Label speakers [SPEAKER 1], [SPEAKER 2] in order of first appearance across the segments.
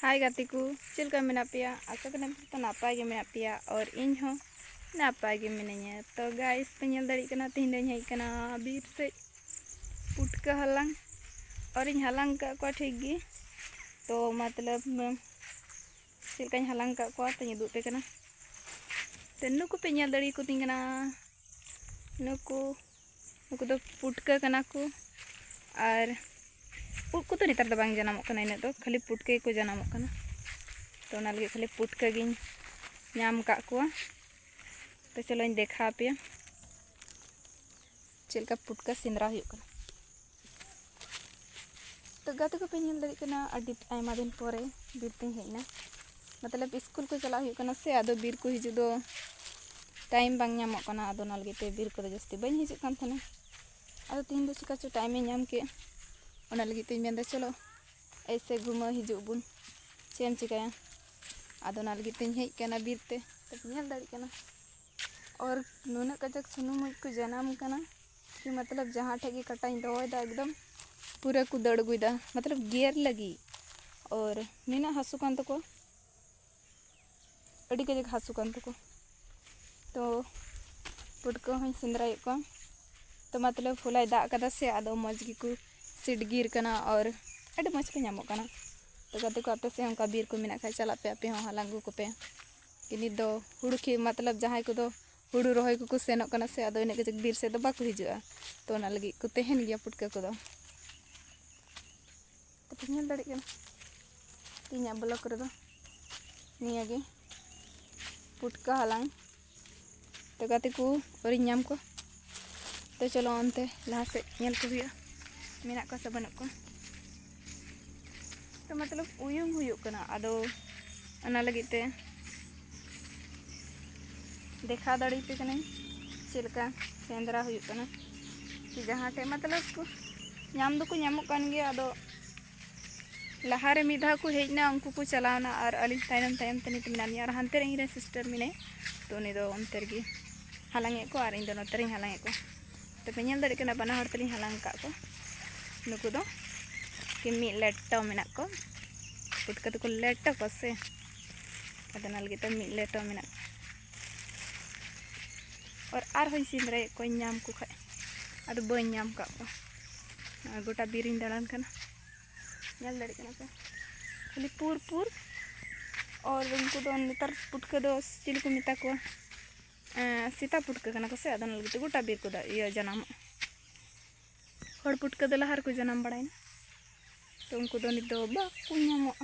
[SPEAKER 1] हाय गाती को चलका मेना पिया आशा करें तो नापाय गे मेना पिया और इन हो नापाय गे मिनाया। तो गाइस पे नेल दाड़ी कना तीन दिन हेज कना बीर से पुटका हलांग और इन हलांग का को ठीक गी। तो मतलब चलका हलांग का को तो दुप पे कना तो नुकु पे नेल दाड़ी को तीन नुकु नुकु तो पुटका कना को और उड़ को तो नितर दो बांग जनामोग कना इन तो खाली पुटके को जनामोग कना। तो ना लगे खाली पुटका गिन नाम का कुआ। तो चलो इन देखा पे चलका पुटका सिंदरा हुई कना। तो गाते को पे नेल दाड़ी कना अडी आयमा दिन पोरे बीर तीन हेजना मतलब स्कूल को चला हुई कना से आदो बीर को हिजु दो टाइम बांग नामोग कना। आदो ना लगे बीर को जस्ती बन हिजु कान थाने आदो तीन दो चिका चो टाइम नाम के ओना लगी तीन मेंदा चलो ऐसे घुमा हिजु बुन चेम चिकाया। आदो ना लगी तीन हेज कना बीर ते तो नेल दाड़ी कना और नुना कजक सुनु मुझ को जनाम कना कि मतलब जहाँ ठेगी कटाई दोदा एकदम पूरा को दड़ गुदा मतलब गेर लगी और नीना हासु कान तको अड़ी कजक हासु कान तको। तो पुटका हई सिंदरा को तो मतलब फुलाई दा कदा से आदो मज गी को सीट गिर कना और अड़ी मज को नामो कना। तो गाते को आपे से उनका बीर को मिना खा चला पे आपे हलांगू को पे कि नित दो हुड़ू खे मतलब जहां को दो हुड़ू रोहय को सेनोग कना से आदो इने कजक बीर से दो बाको हिजुआ। तो ना लगी को तेहन गया पुटका को दो तो नेल दाड़ी कना तीन ब्लॉक रे दो निया गे पुटका हलांग। तो गाते को और नाम को तो चलो अंते लहा से नेल को हुआ मेना को से बनक को। तो मतलब उयुंग हुयुग कना आदो अना लगी ते देखा दाड़ी पे कना चलका सेंदरा हुयुग कना कि जहाँ टे मतलब नाम दो को नामोग कान गया। आदो लहारे मिधा को हेजना उनको को चलावना और अली तायनम तायम तनी मिनानी और हानते रे इरे सिस्टर मिने तो उनी दो अंते रे हलांगे को और इन दो नोते रे हलांगे को। तो पे नेल दाड़ी कना बना हर तली हलांग का को नुकु दो कि मी लेटो मेना को पुटका तो को लेटो को से आदो ना लगी तो मी लेटो मेना और होई सिंदरा को नाम को खाय आदो बई नाम का को गोटा बीरिन दाड़ान कना नेल दाड़ी कना पे खाली पूर पूर और उनको दो नेतर पुटका दो चिल को मिता को सीता पुटका कना को से आदो ना लगी तो गोटा बीर को दा ये जनाम हर पुटका दो लहार को जनाम बड़ाई तो उनको दो नित दो बाको नामो।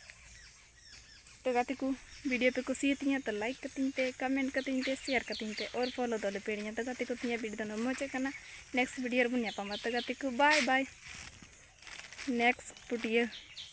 [SPEAKER 1] तो गाते को वीडियो पे कुसियतिया तो लाइक कतिन पे कमेंट कतिन पे शेयर कतिन पे और फॉलो दो पेड़िया। तो गाते को तिया वीडियो दो मजे कना नेक्स्ट वीडियो रे बुन यापामा। तो गाते को बाय बाय नेक्स्ट पुटिया।